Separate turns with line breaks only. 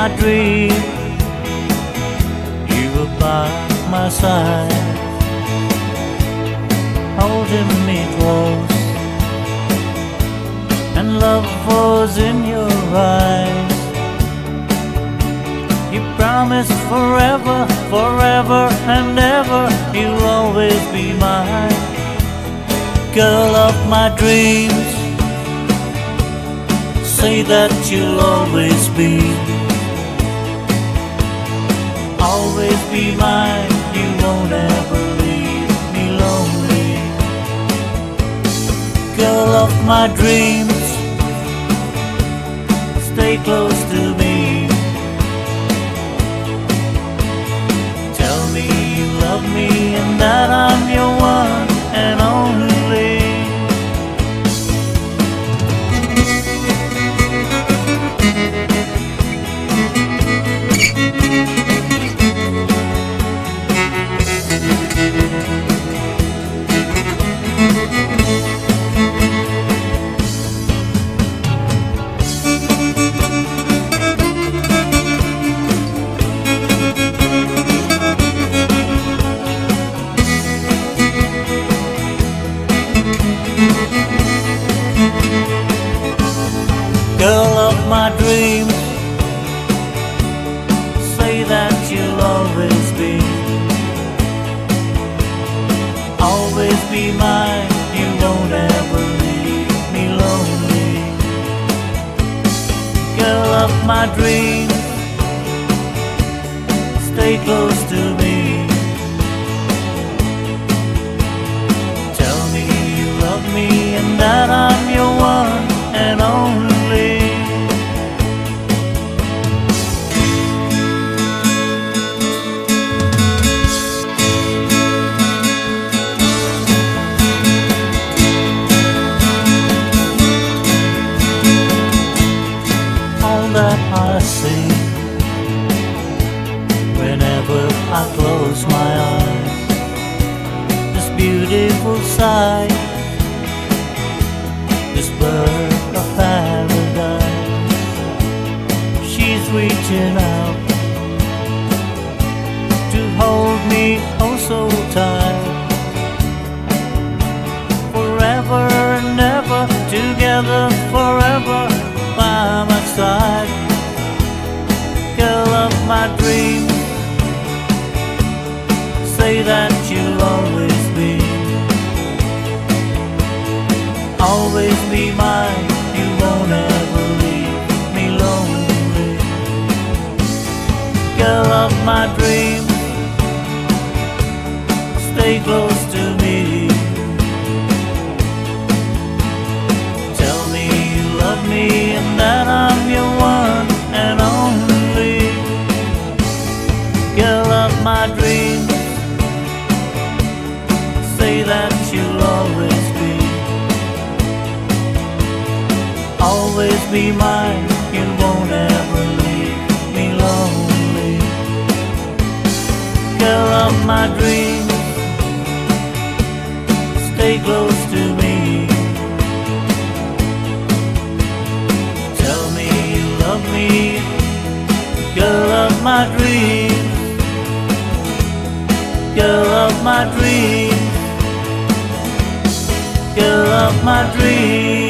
my dream. You were by my side, holding me close, and love was in your eyes. You promised forever, forever and ever, you'll always be mine. Girl of my dreams, say that you'll always be mine. You won't ever leave me lonely. Girl of my dreams, stay close to me. Tell me you love me and that I'm your one and only. Girl of my dreams, say that you'll always be mine. You won't ever leave me lonely. Girl of my dreams, stay close to me. Tell me you love me and that I'm your one and only. That I see whenever I close my eyes, this beautiful sight, this bird of paradise. She's reaching out to hold me oh so tight, forever and ever, together forever by my side. Girl of my dreams, say that you'll always be mine. You won't ever leave me lonely. Girl of my dreams, stay close to me. Tell me you love me and that I'm your one and only. Girl of my dreams, say that you'll always be mine. You won't ever leave me lonely. Girl of my dreams, stay close to me. Tell me you love me, girl of my dreams. Girl of my dreams, girl of my dreams.